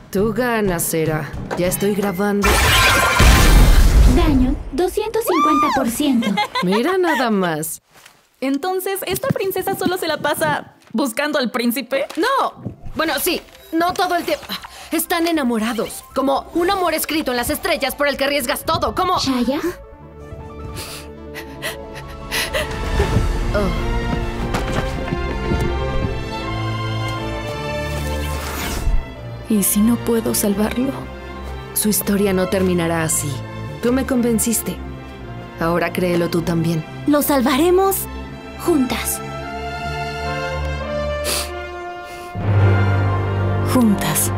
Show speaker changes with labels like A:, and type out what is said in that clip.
A: Tú ganas, Sera. Ya estoy grabando.
B: Daño 250%.
A: Mira nada más.
C: Entonces, ¿esta princesa solo se la pasa buscando al príncipe?
A: ¡No! Bueno, sí. No todo el tiempo. Están enamorados. Como un amor escrito en las estrellas por el que arriesgas todo. Como...
B: ¿Shaya?
C: ¿Y si no puedo salvarlo?
A: Su historia no terminará así. Tú me convenciste. Ahora créelo tú también.
B: Lo salvaremos juntas.
C: Juntas.